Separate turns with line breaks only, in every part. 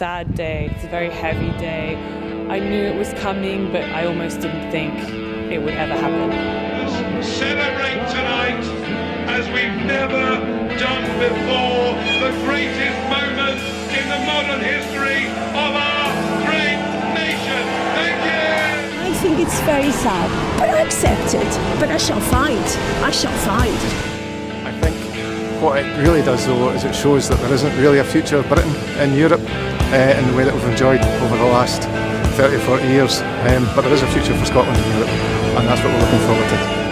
sad day. It's a very heavy day. I knew it was coming, but I almost didn't think it would ever happen.
Celebrate tonight as we've never done before, the greatest moment in the modern history of our great nation. Thank you!
I think it's very sad, but I accept it. But I shall fight. I shall fight.
I think what it really does though is it shows that there isn't really a future of Britain in Europe in the way that we've enjoyed over the last 30, 40 years. But there is a future for Scotland in Europe, and that's what we're looking forward to.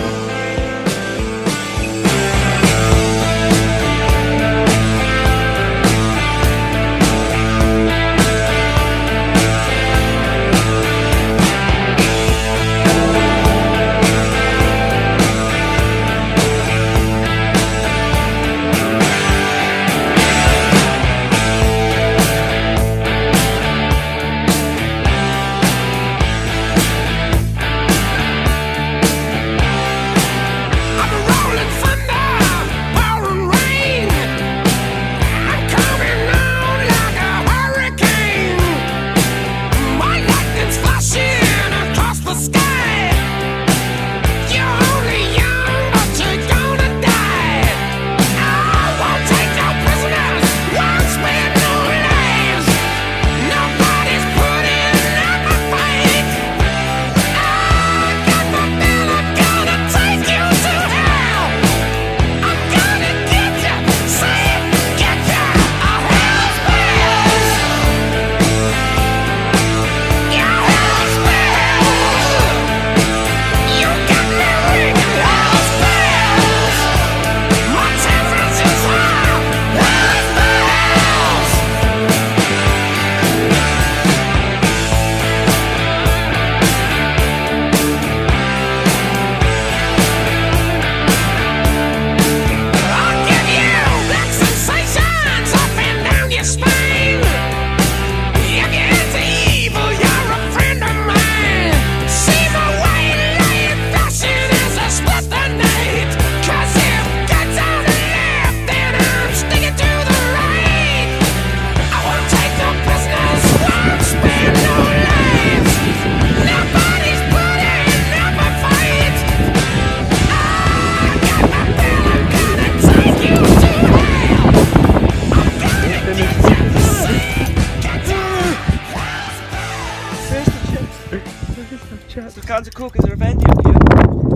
Some cans of Coke, is there a venue up here?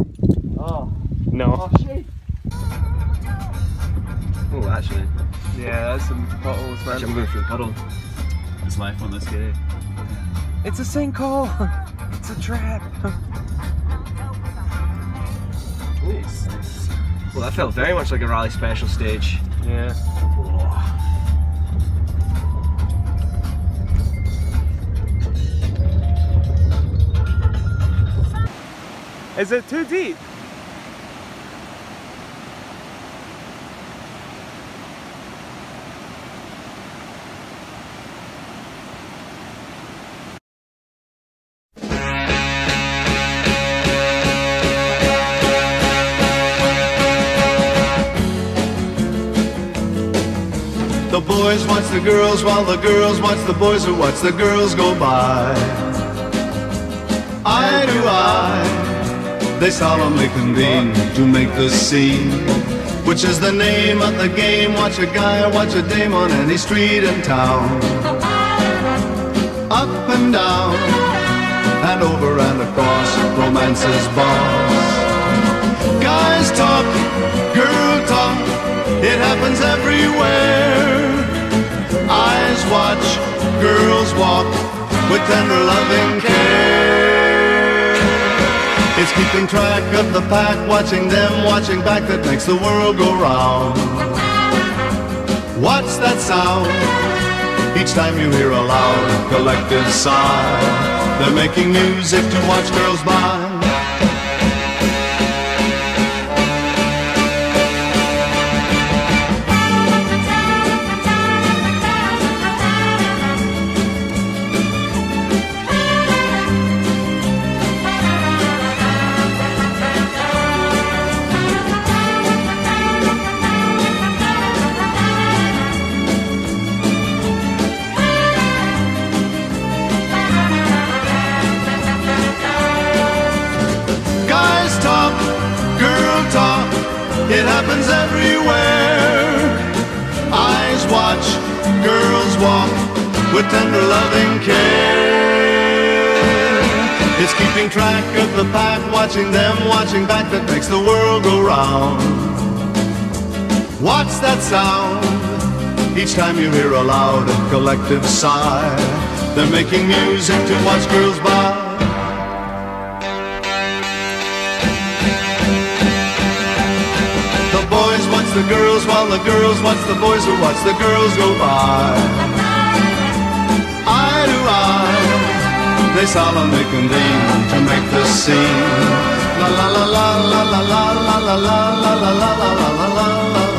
Oh. No.
Oh shit. Oh, actually. Yeah, that's some potholes, man. Actually, I'm going through a puddle.
It's life on this day.
It's a sinkhole! It's a trap! Nice. Well, that felt very much like a rally special stage.
Yeah.
Is it too deep?
The boys watch the girls while the girls watch the boys who watch the girls go by. Eye to eye, they solemnly convene to make the scene, which is the name of the game. Watch a guy or watch a dame on any street in town. Up and down, and over and across, romance's boss. Guys talk, girl talk, it happens everywhere. Eyes watch, girls walk, with tender loving care. It's keeping track of the pack, watching them, watching back, that makes the world go round. What's that sound? Each time you hear a loud collective sigh, they're making music to watch girls by. it happens everywhere. Eyes watch, girls walk with tender loving care. It's keeping track of the pack, watching them, watching back, that makes the world go round. What's that sound? Each time you hear a loud and collective sigh, they're making music to watch girls by. The boys watch the girls while the girls watch the boys who watch the girls go by. Eye to eye, they solemnly convene to make the scene. La la la la la la la la la la la la la la la la la.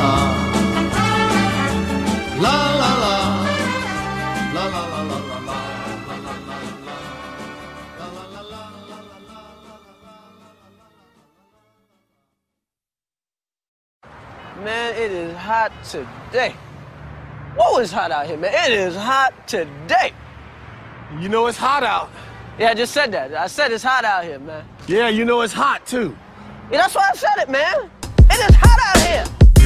La la la, la la la la la la, la la la la, la la la la.
Man, it is hot today. Whoa, it's hot out here, man. It is hot today.
You know it's hot out.
Yeah, I just said that. I said it's hot out here, man.
Yeah, you know it's hot too.
Yeah, that's why I said it, man. It is hot out here.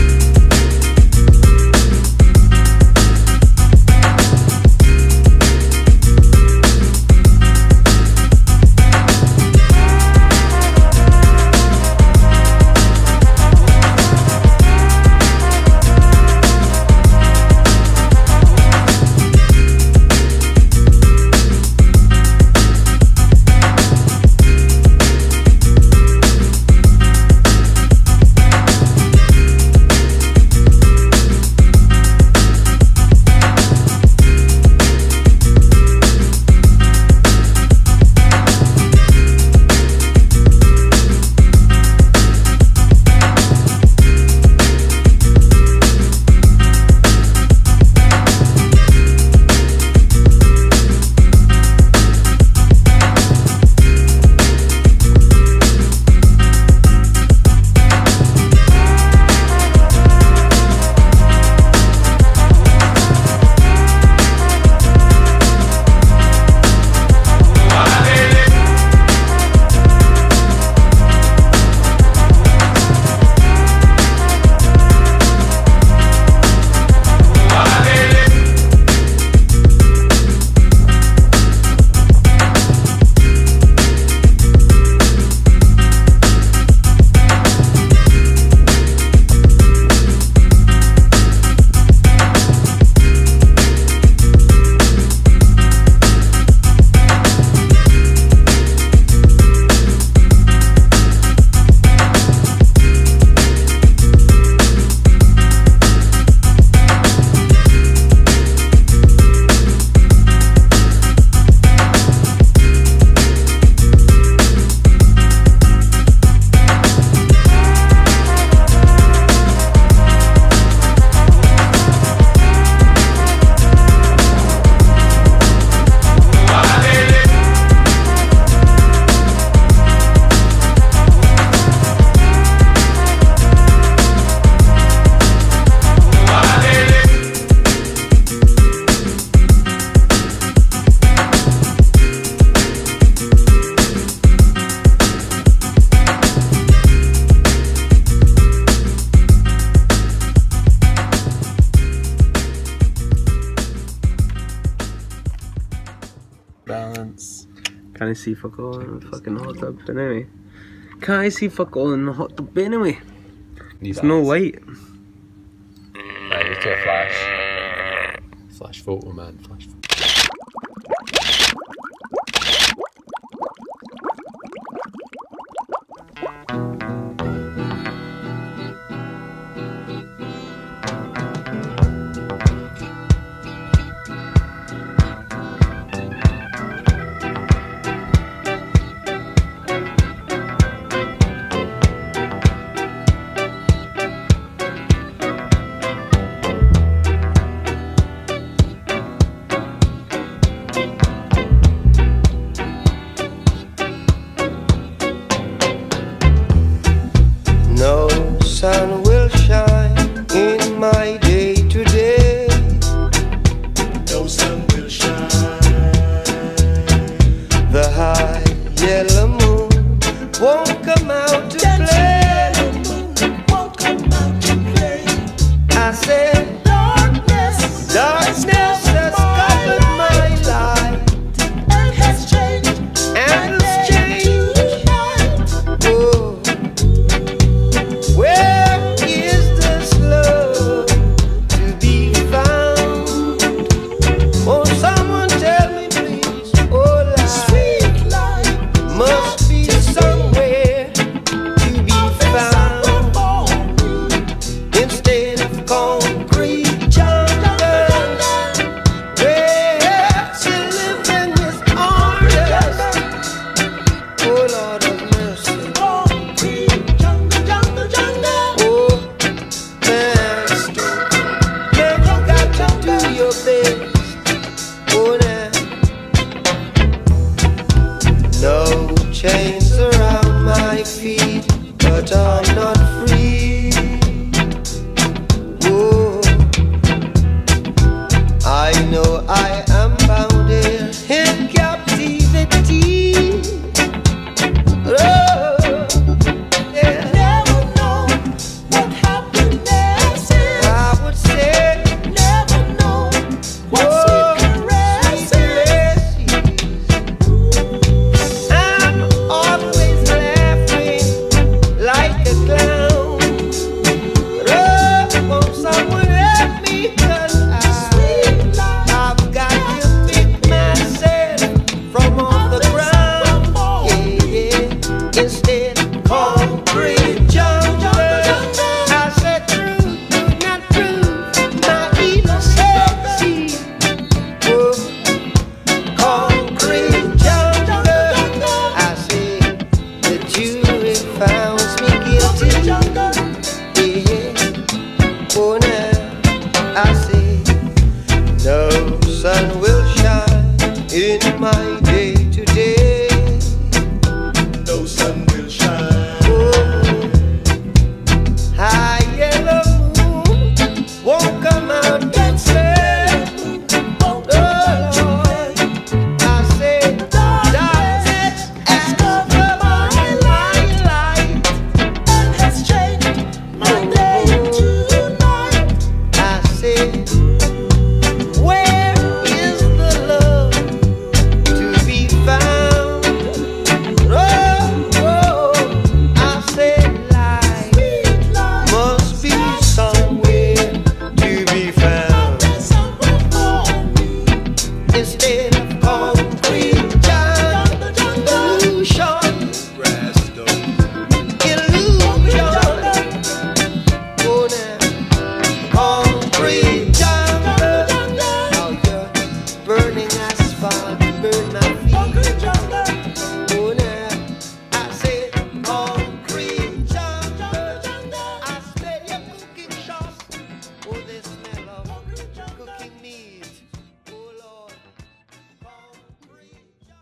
Balance. Can't I see fuck all in the fucking hot tub anyway? Can't I see fuck all in the hot tub anyway? There's no light.
Right, let's do a flash. Flash photo, man. Flash photo.
Sun will shine in my day today. No sun will shine. The high yellow moon won't come out to play. Won't come chains around my feet, but I'm not free. Whoa. I know I am bound here in captivity. Oh, yeah. Never know what happiness is. I would say never know what sweet caress is. I'm always laughing like a clown. Oh, won't someone help me? 'Cause I've got to pick myself from off the ground. Yeah, yeah. Instead, concrete jungle. I said true, not true. My innocence. Whoa. Concrete jungle. I say the jury found me guilty. Yeah. Oh, now I say no sun will shine in my day today. No sun will shine. Oh, high yellow moon won't come out and say, oh Lord, I say darkness has covered my light and has changed my day to night. I say, where is the love to be found? Oh, oh, I say life must be somewhere to be found. Instead of concrete jungle, illusion, oh now, concrete jungle. Now you're burning asphalt, burn my feet. Oh now, I said concrete jungle. I smell your cooking sauce. Oh, the smell of cooking meat. Oh Lord, concrete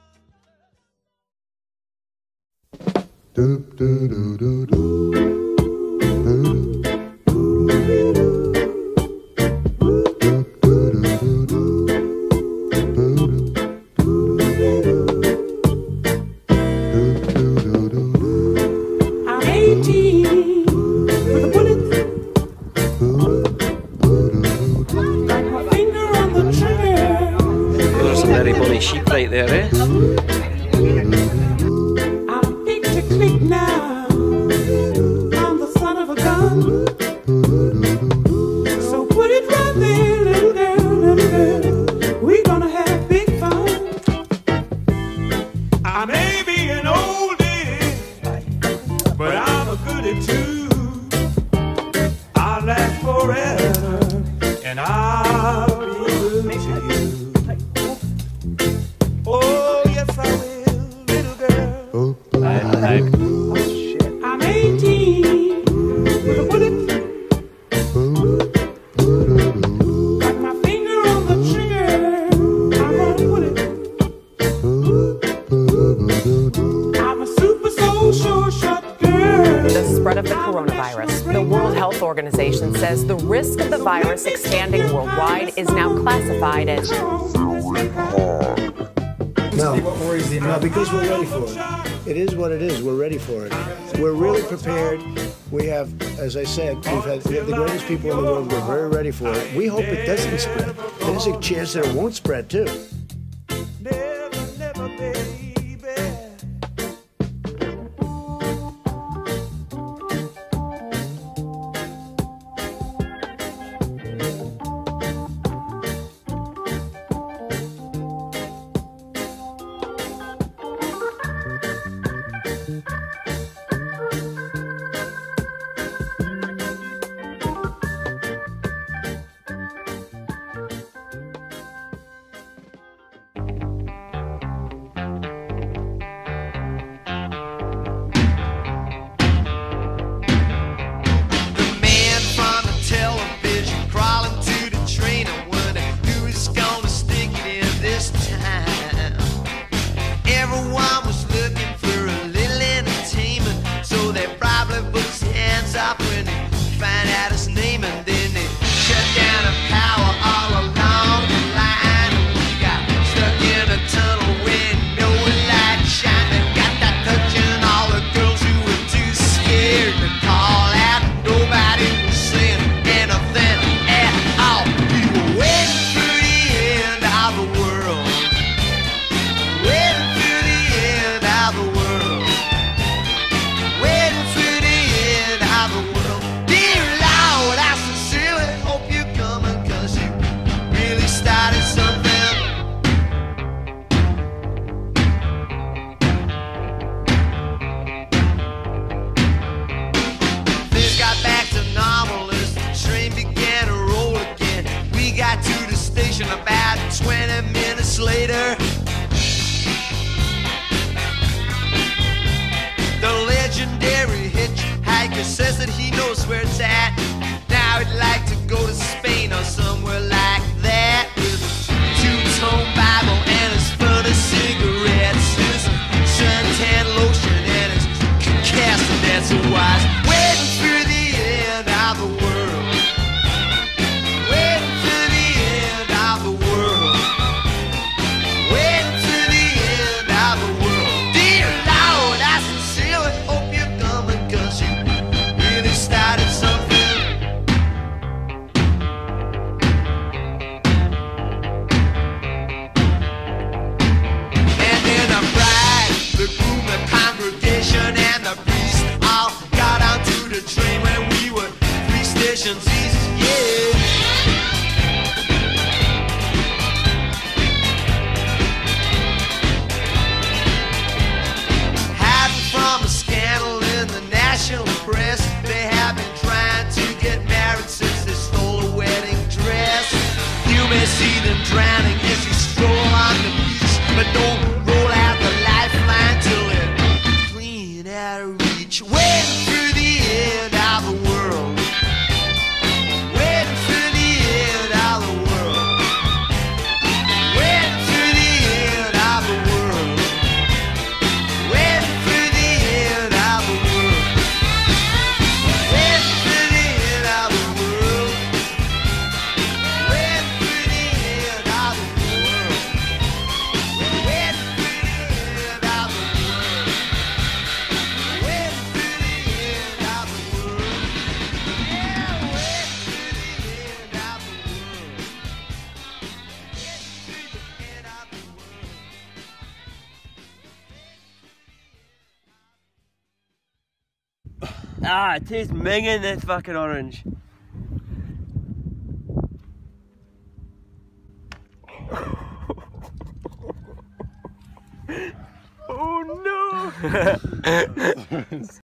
I'm 18 with a bullet. Got my finger on the trigger.
There's a very bunny sheep right there, eh?
I'm big technique now. I'm the son of a gun. So put it right there, little girl, little girl. We're gonna have big fun.
I may be an oldie, but I'm a goodie too. I'll last forever, and I'll be good to you. Oh, yes, I will, little girl.
I'm 18 with a bullet. Got my finger on the trigger. I'm gonna put it. I'm a super soul sure shot girl.
The spread of the coronavirus. The World Health Organization says the risk of the virus expanding worldwide is now classified as
No, because we're ready for it. It is what it is. We're ready for it. We're really prepared. We have, as I said, we have the greatest people in the world. We're very ready for it. We hope it doesn't spread. There's a chance that it won't spread, too.
Ah, it tastes minging, this fucking orange. Oh no!